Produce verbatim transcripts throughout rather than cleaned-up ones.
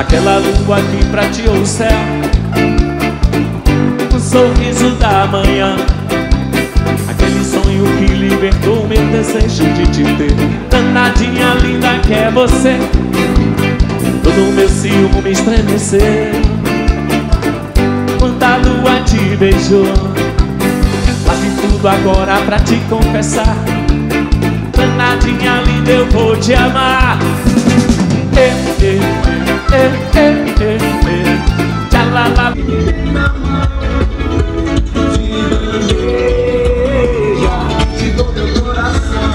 aquela lua que prateou o céu, o sorriso da manhã, aquele sonho que libertou o meu desejo de te ter. Danadinha linda que é você, todo o meu ciúme me estremeceu quando a lua te beijou. Faz de tudo agora pra te confessar, danadinha linda, eu vou te amar. Eh, eh, eh, eh, eh, eh, tchalala. Na mão, de bandeja, te dou meu coração.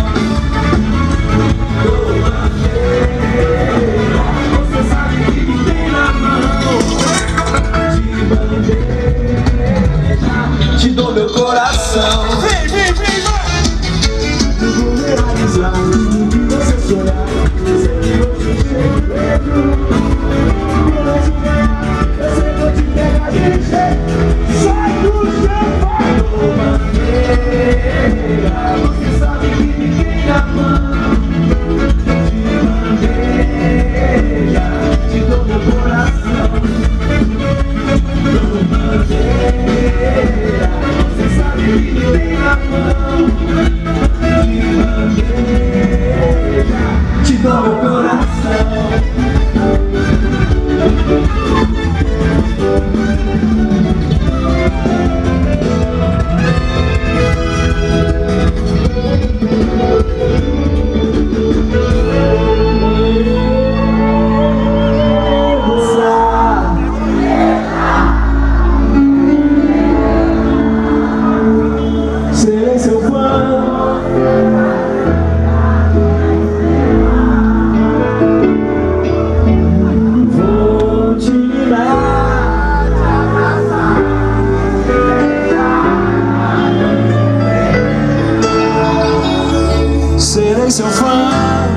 Dou bandeja, você sabe que me tem na mão. De bandeja, te dou meu coração. Vem, vem, vem, vai! Eu vou realizar tudo que você sonhar. Sei que eu te chego, eu sei que eu te pegar de jeito. Sai do chão, vai! Dou bandeira, você sabe que me tem na mão. De bandeja, te dou meu coração. Dou bandeira, você sabe que me tem na mão. De bandeja, te dou meu coração. Serei seu fã. Vou te dar. Serei seu fã,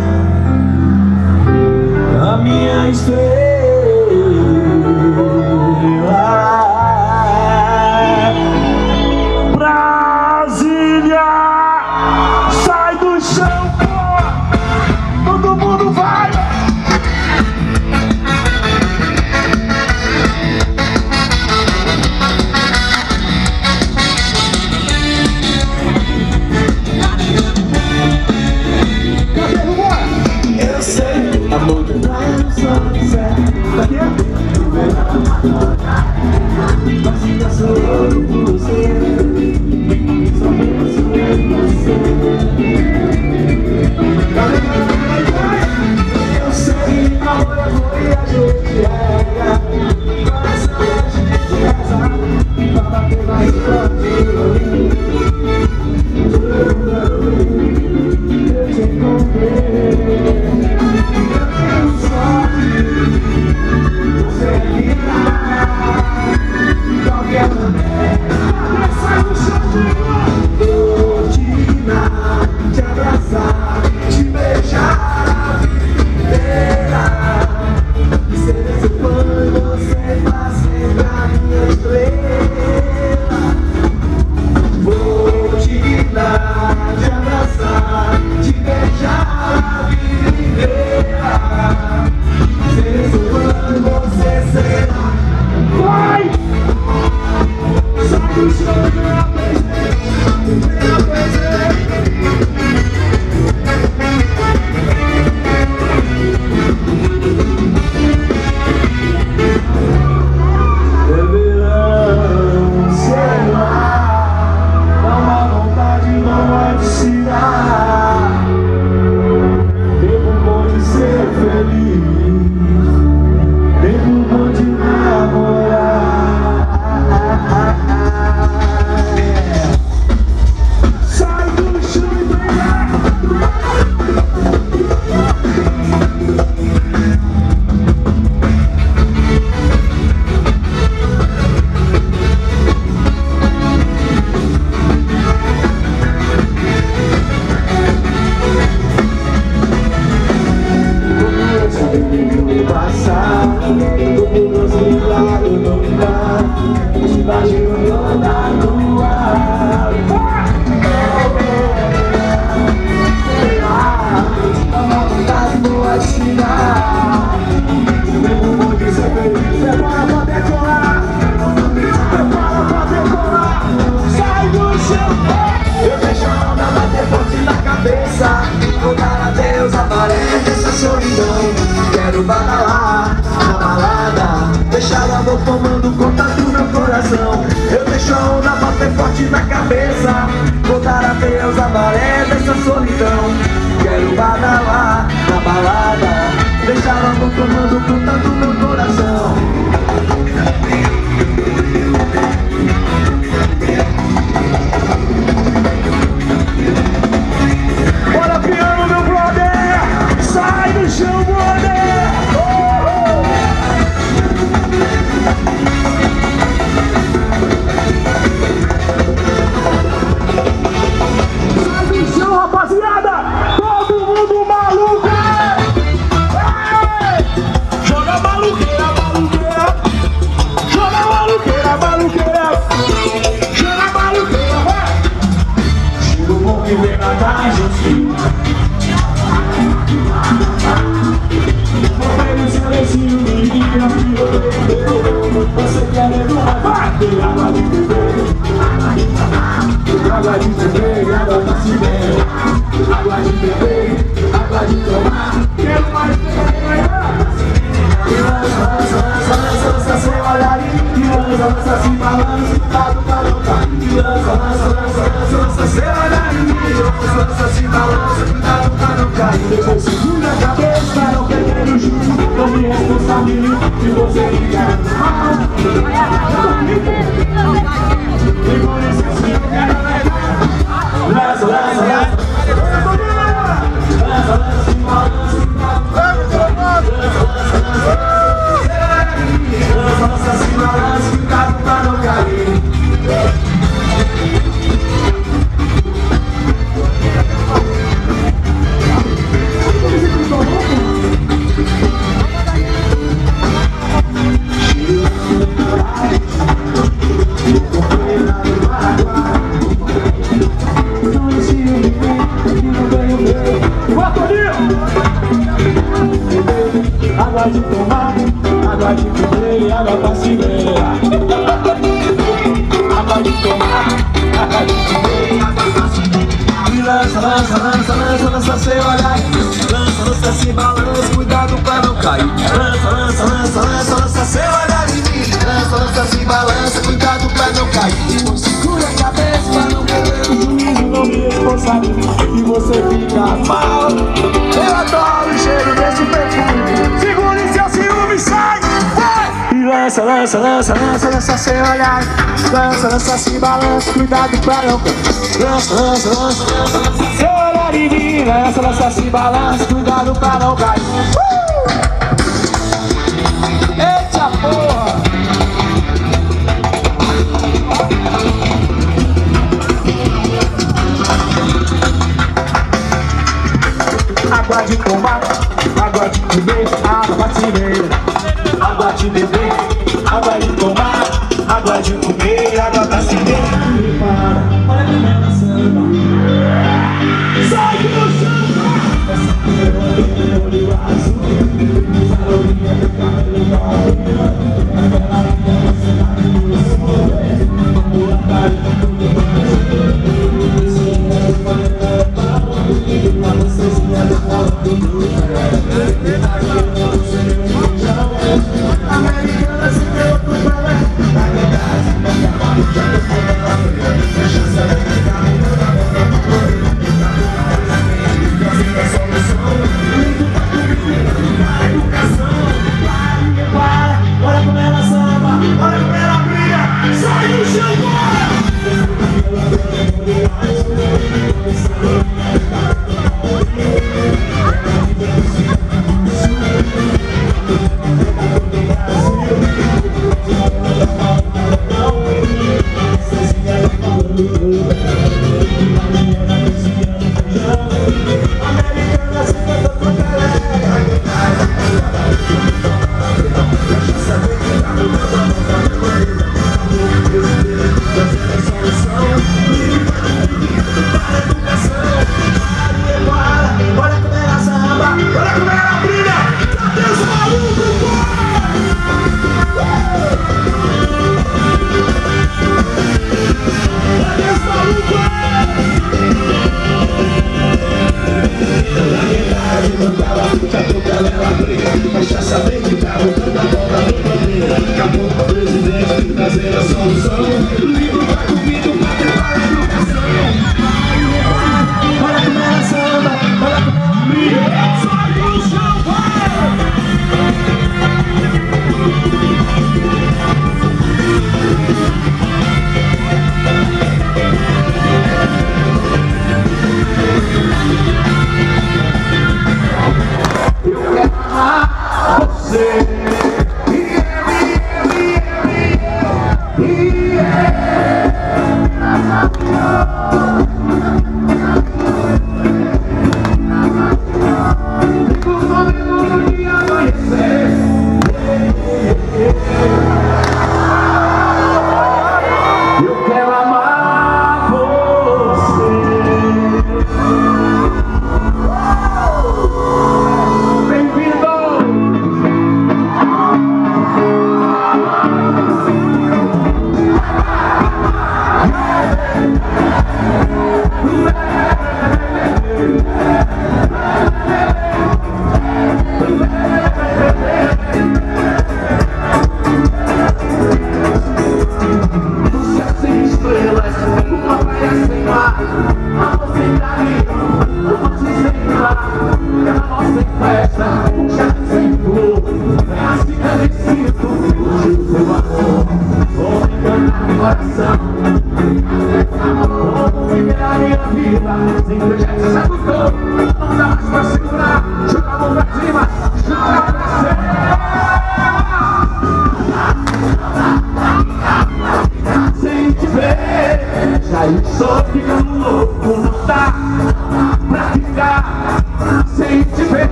a minha estrela. Brasília, sai do chão, pô! Todo mundo vai! Eu sei, amor, que vai no sol, certo? Tá aqui? Mas ainda sou eu por você. Só penso em você. Eu sei, amor, eu vou e a gente rega. Coração é de casar, pra bater mais forte. Eu te encontrei. Você é linda, qualquer maneira. Você quer levar, vai! Água de beber, água de beber, água pra se ver. Água de beber, água de tomar. Quero mais beber. E lança, lança, lança, lança, lança sem olhar. E lança, lança, se balança, cuidado pra não cair. E lança, lança, lança, lança, lança sem olhar. E lança, lança, se balança, cuidado pra não cair. Depois segura a cabeça pra não perder o juízo. Não me responsabilizo se você ficar mal. E por isso assim eu quero levar. Lança, lança, lança. Lança, lança, se balança, cuidado pra não cair. Lança, lança, se balança, cuidado pra não cair. Água de tomar, água de beber, água pra se ver. Água de tomar, água de beber, água pra se ver. E lança, lança, lança, lança, lança sem olhar. Lança, lança, se balança, cuidado pra não cair. Lança, lança, lança, lança, lança sem olhar em mim. Lança, lança, se balança, cuidado pra não cair. E segura a cabeça pra não perder o juízo, não me responsabilizo e você fica mal. Eu adoro o cheiro desse perfume. Segure seu ciúme, sai, vai! E lança, lança, lança, lança, lança sem olhar. Lança, lança, se balança, cuidado pra não cair. Lança, lança, lança, lança, lança sem olhar em mim. Lança, lança, se balança, cuidado pra não cair. uh! Eita porra! Água de tomar, água de beber, água pra se ver. Água de beber, água de tomar, água de comer, água pra se ver. E para, olha como ela samba. Sai do samba! Essa mulher olho azul, essa lourinha do cabelo mal. Aquela linha da cidade do sul, o atalho do mundo brasileiro. Americana se deu pro balé. Na verdade, não acaba de jogar. Deixa eu saber que tá me dando a bola. Trazendo a solução. Lindo pra comigo, pra educação. Para, para, olha como ela samba. Olha como ela brilha. Sai do chão, bora!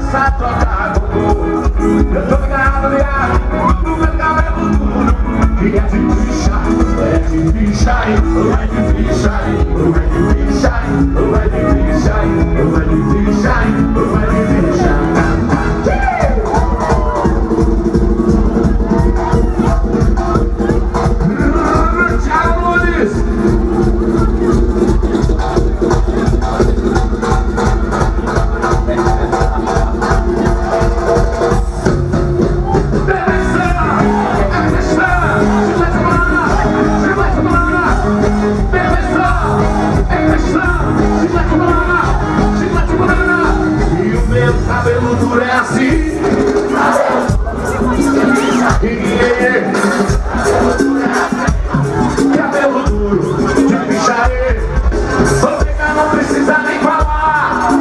dança, toca bumbum. Eu tô ligado, ligado, no meu cabelo duro. E é de bicha, é de bicha, é de bicha, é de bicha, é de bicha, é de bicha, é de bicha. Cabelo duro é assim. Cabelo duro de bichaê. Vou pegar, não precisa nem falar.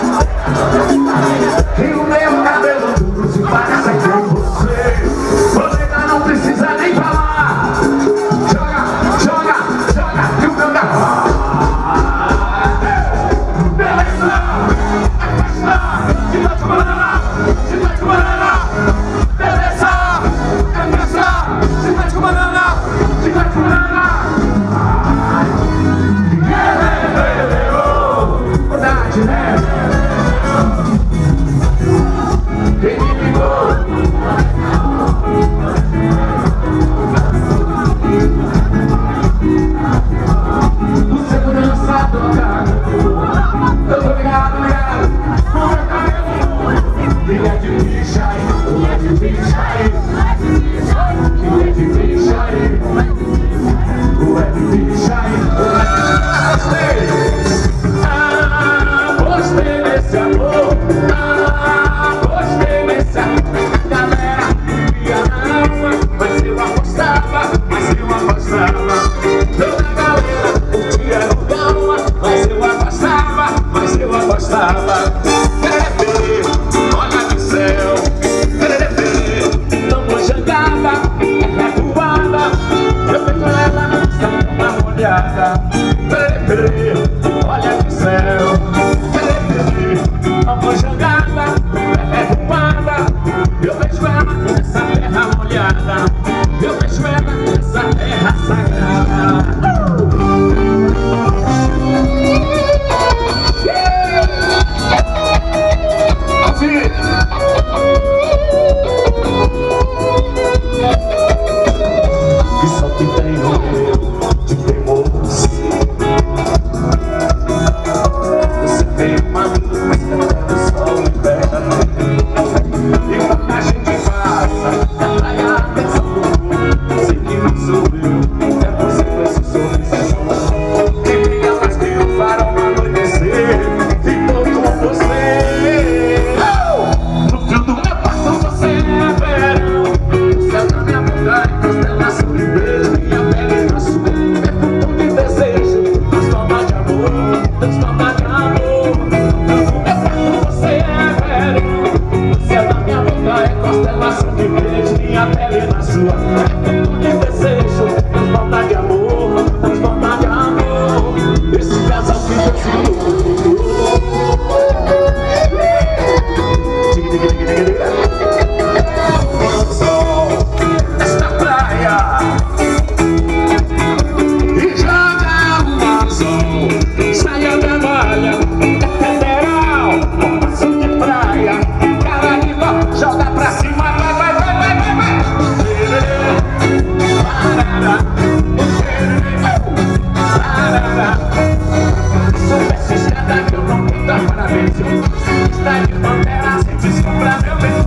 E o meu cabelo duro se parece com você. Vou pegar, não precisa nem falar. Joga, joga, joga. E o meu cabelo. Olha do céu, amor jogada, é voada. Eu vejo ela nessa terra molhada. Eu vejo ela nessa terra sagrada. E só que tem eu de teimoso. Você tem uma luz que o sol inverno. E quando a gente passa, atrai a atenção do mundo. Sei que não sou eu, é você com esse sorriso. Que brilha mais que o farol no anoitecer. Ficou com você. No fio do meu passo você é verão. O céu da minha boca é constelação de beijo. Minha pele na sua é ponto de desejo. Transforma de amor, transforma de amor. No meu passo você é verão. O céu da minha boca é constelação de beijo. Minha pele na sua é ponto de desejo. Transforma de amor, transforma de amor. Esse casal que decidiu. Esta praia e joga o anzol, saia da malha, é federal, passo de praia, cara de dó, joga pra cima, vai, vai, vai, vai, vai, vai. Soubesse escada que eu não vou dar parabéns. Está de bandeira, sente sombra, meu bem.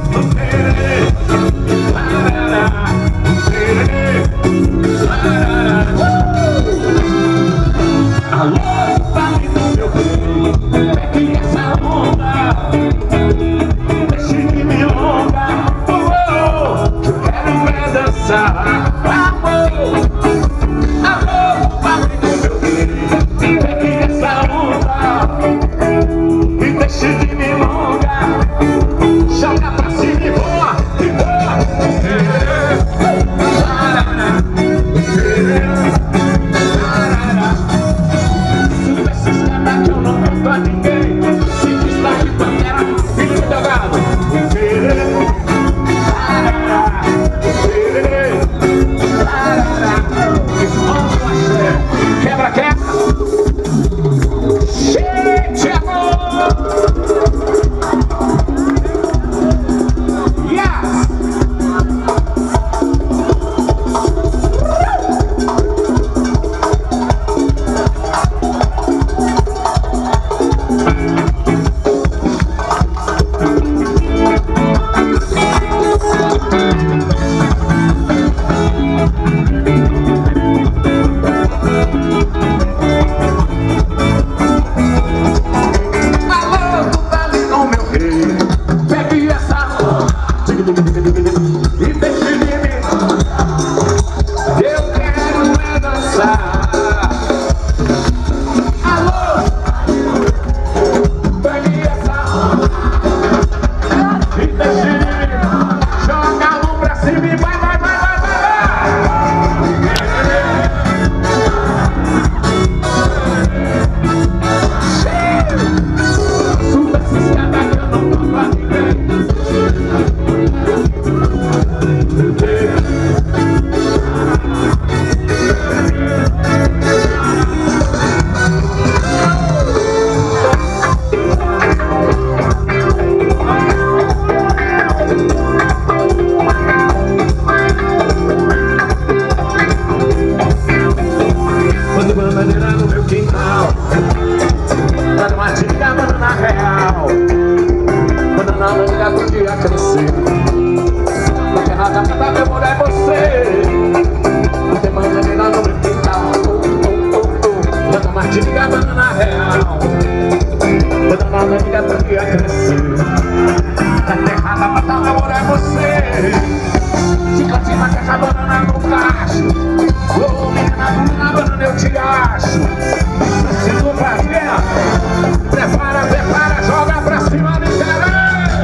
Alô, vale do meu bem, pegue essa onda, deixe de me longa, oh, oh, que eu quero ver dançar, amor. Alô, vale do meu bem, pegue essa onda, e deixe de me longa, joga pra cima e voa, e voa. Que eu não conto a ninguém. Se diz lá de bandeira, filho jogado. errada pra dar memória é você. Não tem bananeira no meu quintal. Dona Martini e a banana real. Dona Banana pra que ia crescer. Tá errada pra dar memória é você. Fica cima que essa banana no cacho. Ô menina, na banana eu te acho. Se tu fazer, prepara, prepara, joga pra cima do interesse.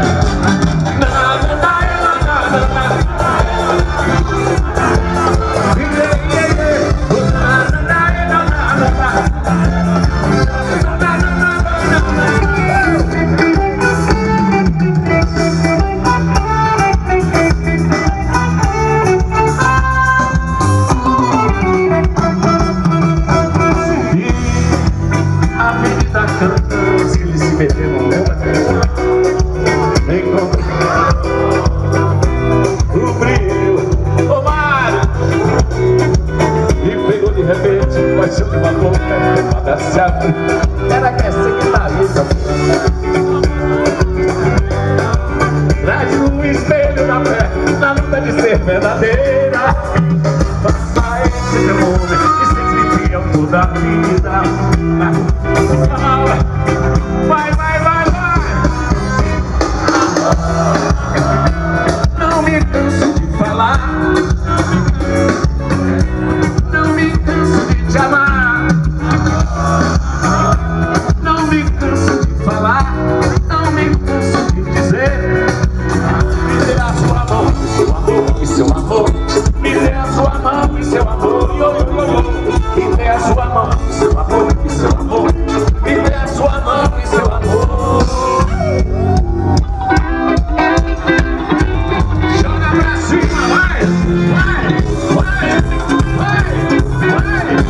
Era que é secretarista. Traz um espelho na fé, na luta de ser verdadeira. Faça esse meu nome e sempre fiel toda a vida. Vai, vai, vai, vai. Não me canso de falar. Não me canso de te amar. Não me canso de falar, não me canso de dizer. Me dê a sua mão, seu amor e seu amor. Me dê a sua mão e seu amor. Me dê a sua mão e seu amor e seu amor. Me dê a sua mão e seu amor. Joga pra cima, vai, vai, vai, vai, vai.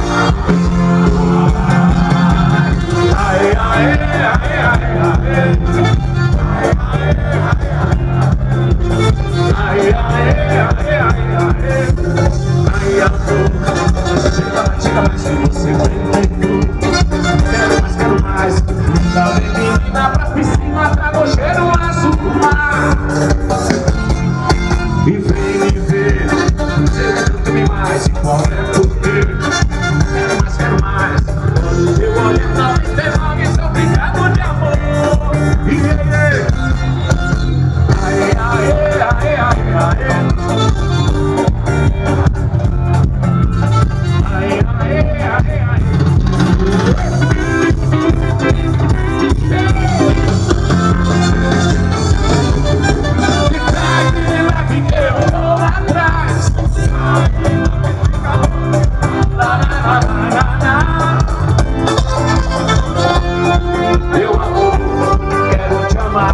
Aê, aê, aê, aê, aê, aê, aê, chega mais, chega mais, se você vem. Quero mais, quero mais. Dá bem, menina, pra piscina, trago cheiro azul do mar. E vem me ver, chega tanto me mais, e qual é por quê? Quero mais, quero mais. Quando eu olho pra você, logo sou obrigado de amor. E aê, aê, aê, aê, aê, aê. Aê, aê, aê, aê. Eu vou lá atrás. Lá, lá, lá, lá, lá. Meu amor, quero te amar.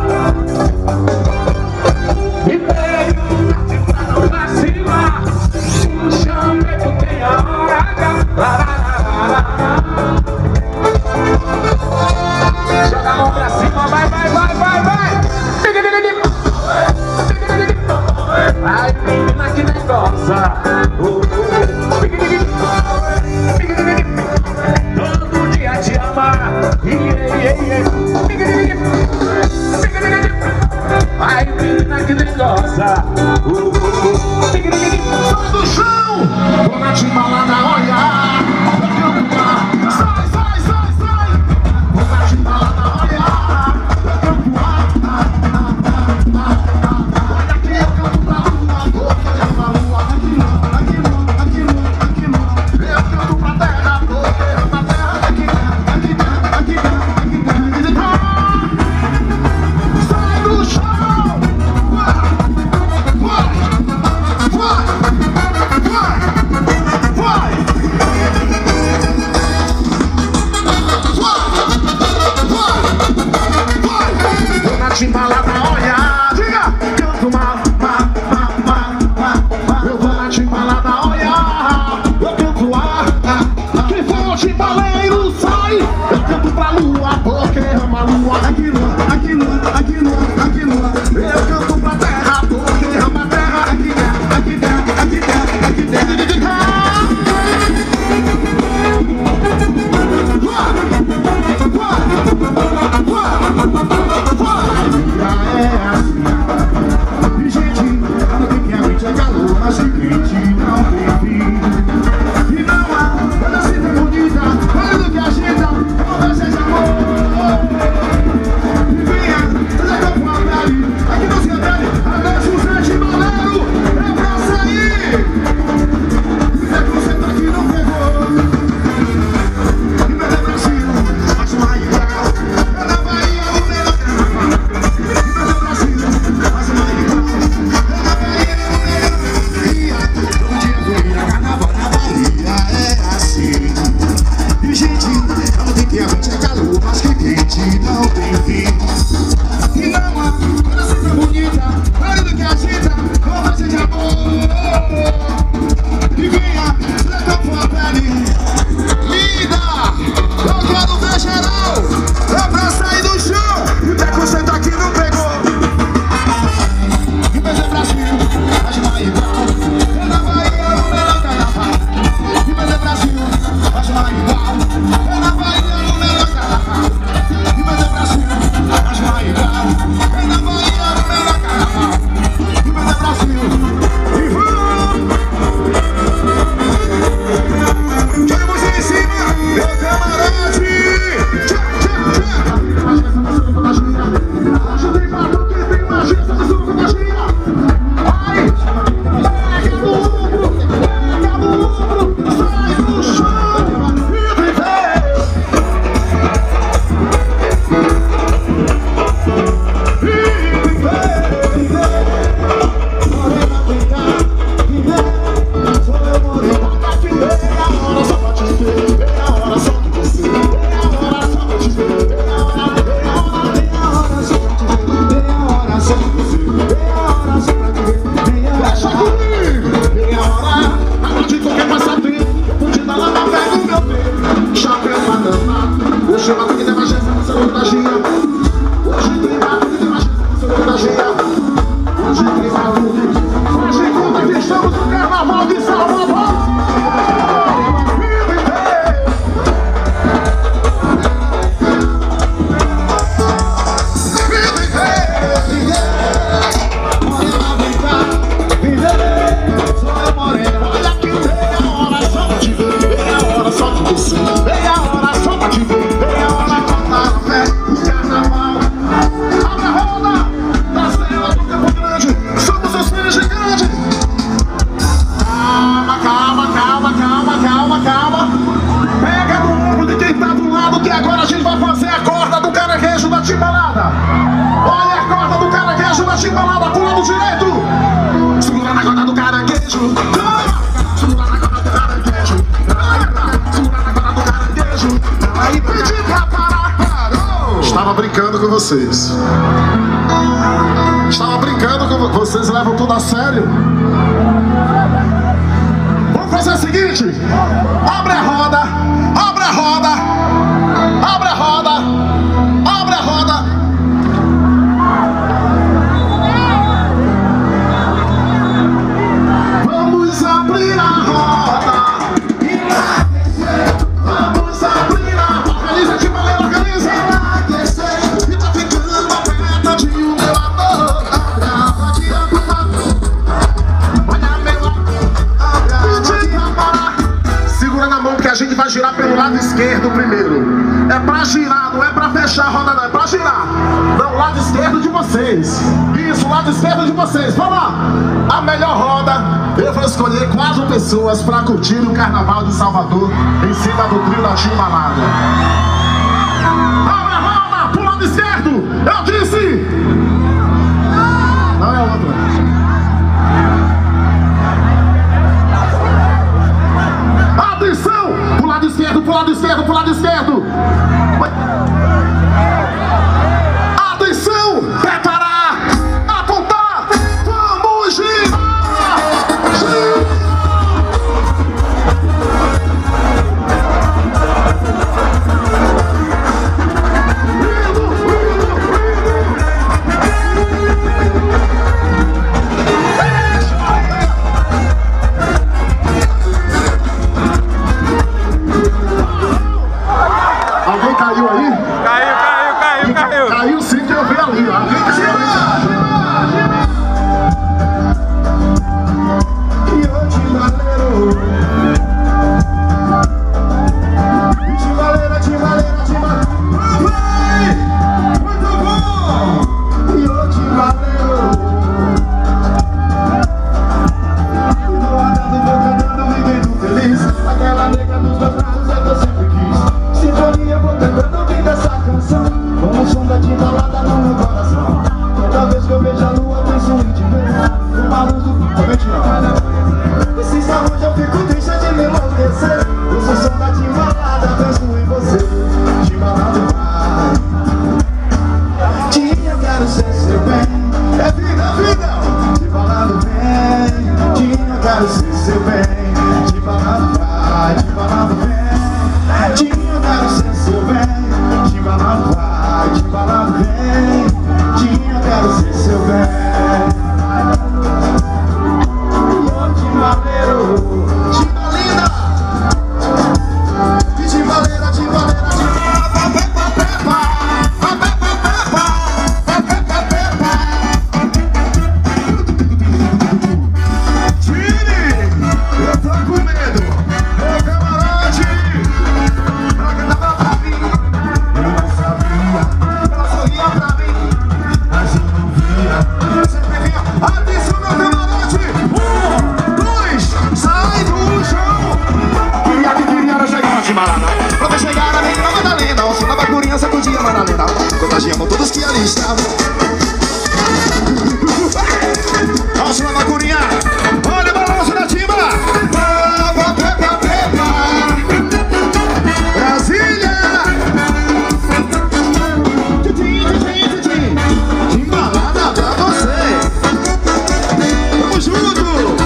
Me pego pra não vacilar. O chamego tem a hora de lá, lá, lá, lá. Joga a mão pra cima, vai, vai, vai, vai, vai. Ai, menina, que negócio. Todo dia te amar. Ai, menina, que negócio. Sai do chão. Vou na timbalada olhar. Sai, sai, sai, sai. Vou na timbalada olhar. Olha que eu canto pra lua. Vou fazer uma lua. Aqui não, aqui não, aqui não, aqui não. Eu canto pra terra. Vou ter uma terra. Aqui não, aqui não, aqui não, aqui não. Sai do chão. Vai, vai, vai, vai. Vou na timbalada olhar. Diga! Canto mal, mal, mal, mal, mal. Eu vou na timbalada olhar. Eu canto ar. Quem for o timbaleiro sai. Eu canto pra lua, porque ama a lua. Aqui não, aqui não, aqui não, aqui não. Eu canto pra terra, porque ama a terra. Aqui dentro, aqui dentro, aqui dentro, aqui dentro. Vai, vai, vai. E gente, da timbalada. Olha a corda do caranguejo da timbalada pro lado direito. Segura na corda do caranguejo. Segura na corda do caranguejo. Segura na corda do caranguejo. Aí pedi pra parar, parou. Estava brincando com vocês. Estava brincando com vocês, levam tudo a sério. Vamos fazer o seguinte: abre a roda, abre a roda, abre a roda, abre a roda. Vamos abrir a roda. Vamos abrir a roda. Organiza, Timbalada, organiza. E tá ficando aperta de um meu amor. Abre a rodinha, por favor. Olha meu amor. Segura na mão que a gente vai girar pelo lado esquerdo primeiro. É pra girar, não é pra fechar a roda não, é pra girar. Não, lado esquerdo de vocês. Isso, lado esquerdo de vocês. Vamos lá. A melhor roda, eu vou escolher quatro pessoas pra curtir o Carnaval de Salvador em cima do trio da Timbalada. Abre a roda pro lado esquerdo. Eu disse. Não é outra. Atenção! Pro lado esquerdo, pro lado esquerdo, pro lado esquerdo. Atenção! Preparar! Apontar! Vamos girar! Girar! Alguém caiu aí? Caiu, caiu, caiu, caiu. Caiu sim que eu vi ali. Alguém caiu ali? Timbaleira, timbaleira, timbaleira. Muito bom! E o timbaleiro. E do andando, vou cantando, vivendo feliz. Aquela nega dos meus braços é que eu sempre quis. Sintonia, vou cantando, ouvindo essa canção. Como som da timbalada no meu coração. Toda vez que eu vejo a lua, penso em te ver. Uma luz do fim, também te amo. Esse saúde eu fico triste de me enlouquecer. Eu sou som da timbalada, penso em você. Timbalada vai. Tinha, eu quero ser seu bem. É vida, vida. Timbalada vem. Tinha, eu quero ser seu bem. Timbalada vai, timbalada vem. Tinha, eu quero ser seu bem. Timbalada vai, timbalada vem. Tinha, eu quero ser seu bem. Ô timbaleiro, timbalina. E timbaleira, timbaleira, timbaleira. Pepa, pepa, pepa, pepa, pepa, Tire, eu tô com medo. Ô camarote, ela cantava pra mim. Eu não sabia, ela sorria pra mim, mas eu não via. Eu sempre vinha. Atenção, meu camarote. Um, dois, sai do chão. Queria que queria era chegar na timbalada. Quando eu chegar na menina Madalena, o som da bacurinha sacudia a Madalena. Contagiamos todos que ali estavam. Olha o som da bacurinha. Olha o balanço da timba. Pepa, pepa, pepa. Brasília. Titim, titim, titim. Timbalada pra você. Tamo junto.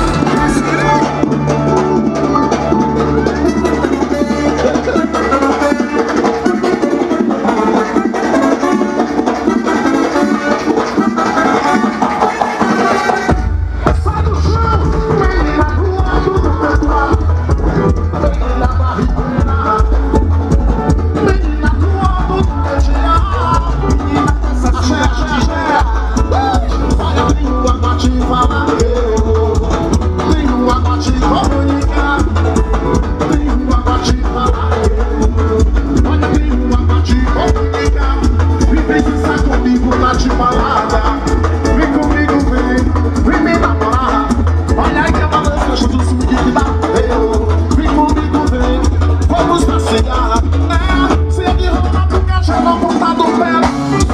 Sai do chão, menina voando do teu lado. Menina barriguda, menina voando do teu lado. Menina dessa cheia, cheia. Olha, tenho água te falar eu. Tenho água te comunicar. Tenho água te falar eu. Olha, tenho água te comunicar. E vem dançar comigo na timbalada. Vem comigo, vem, vem me namorar. Olha aí a balança, junto o swing que bateu. Vem comigo, vem, vamos passear. É, se é de rola, porque já não monta do pé.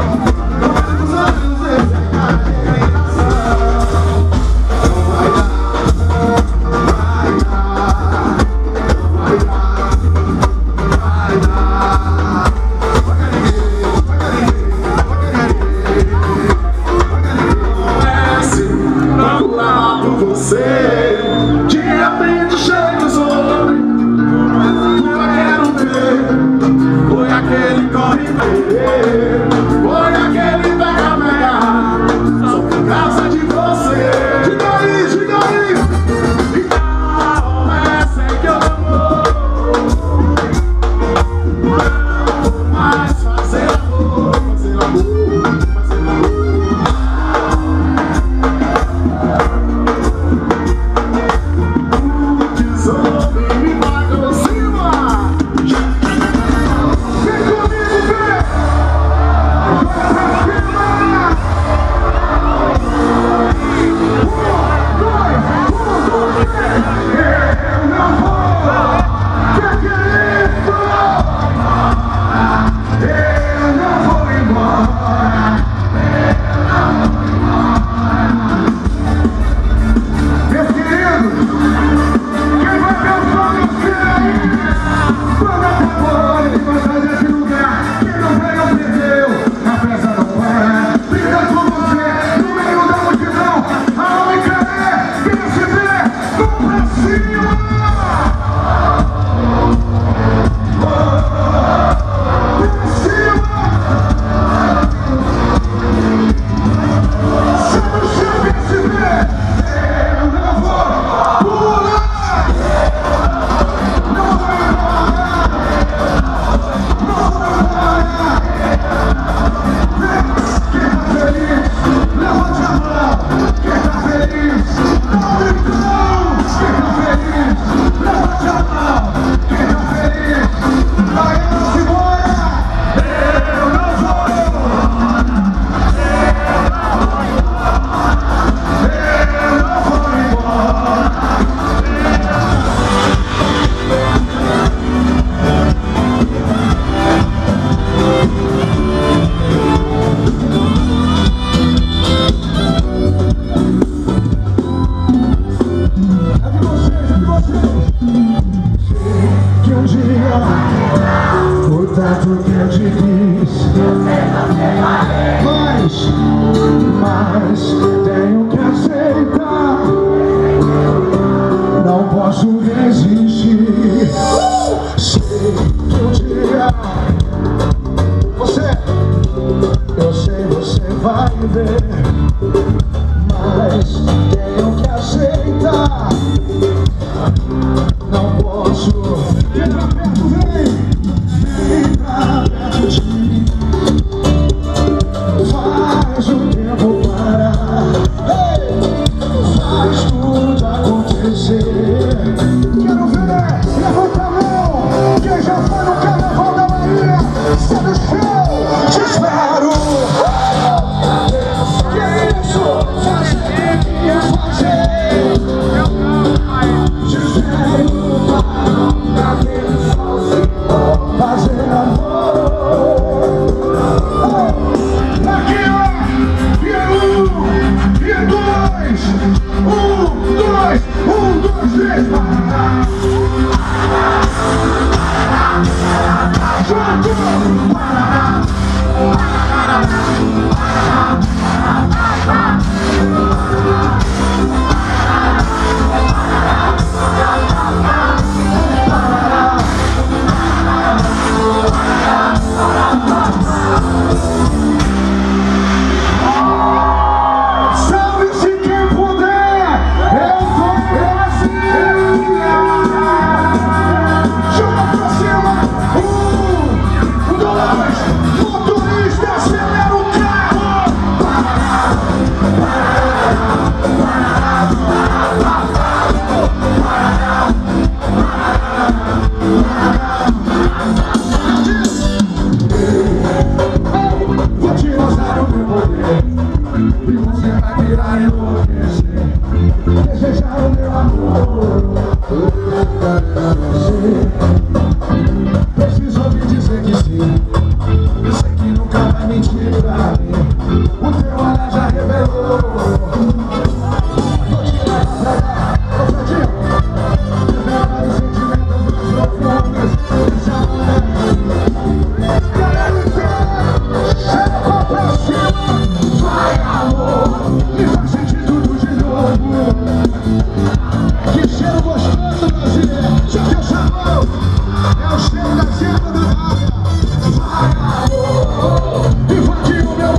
Just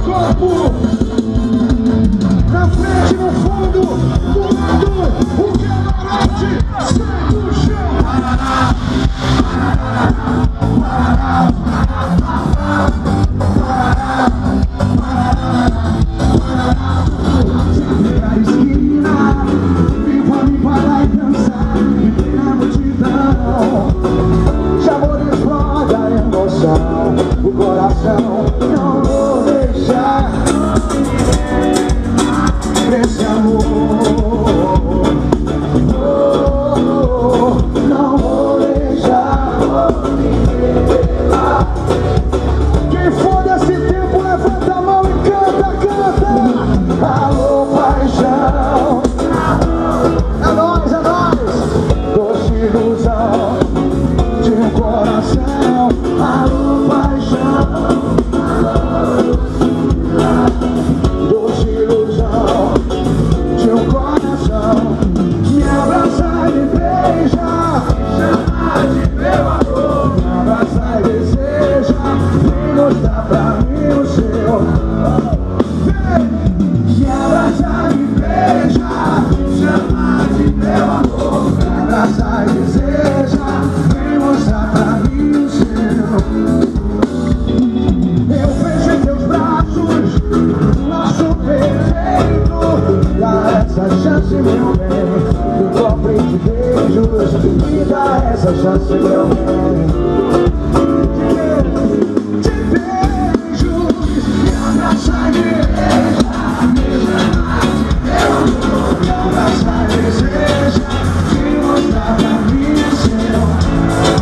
corpo. Na frente, no fundo, do lado, o camarote, sai do chão. Na esquina, viva me parar e dançar, e tem na multidão. Já vou explode a emoção, o coração, não vou deixar esse amor, oh, não vou deixar. Quem for desse tempo, levanta a mão e canta, canta. Alô, paixão, é nóis, é nóis. Doce ilusão de um coração. Alô, paixão, doce ilusão de um coração. Me abraça e me beija, me chama de meu amor. Me abraça e deseja, vem mostrar pra mim o seu. Me abraça e me beija, me chama de meu amor. Me abraça e deseja, vem mostrar pra mim o seu. Eu vejo em teus braços nosso perfeito. Dá essa chance, meu bem, do copo de beijos. Me dá essa chance, meu bem, de beijos. Me abraça e beija, me chama de meu amor. Me abraça e deseja, me mostrar pra mim o seu.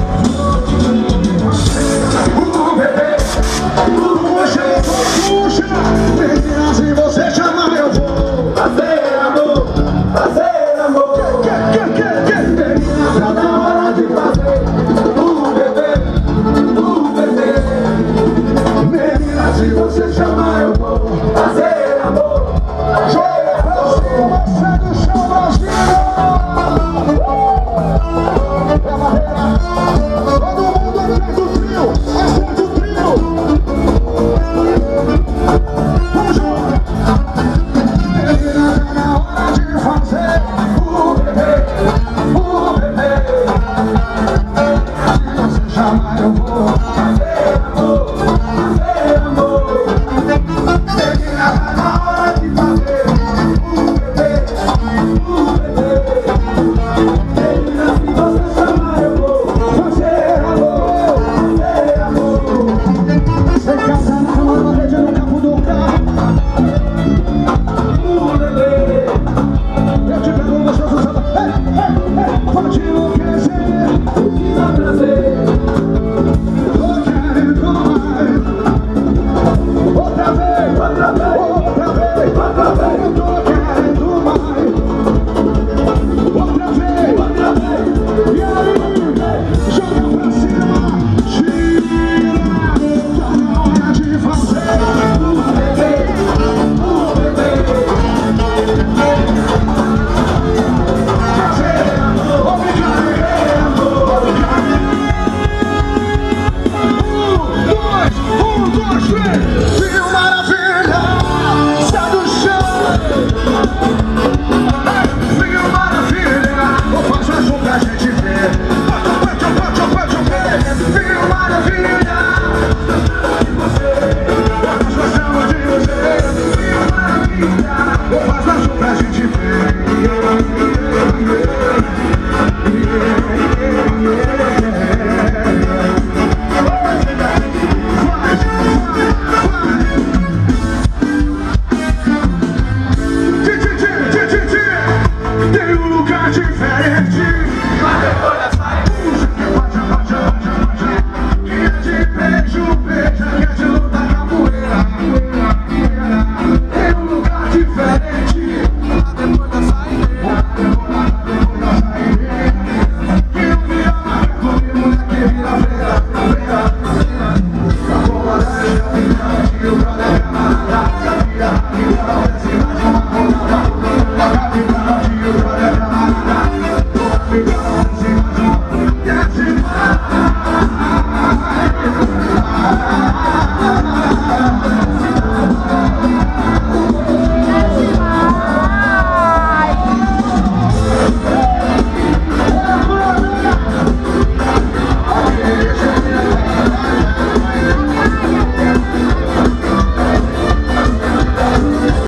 Uh, bebê, puxa, puxa, menina, se você chamar eu vou fazer amor, fazer amor. Que, que, que, que, menina, tá na hora de fazer. Uh, bebê, uh, bebê, menina, se você chamar eu vou fazer amor.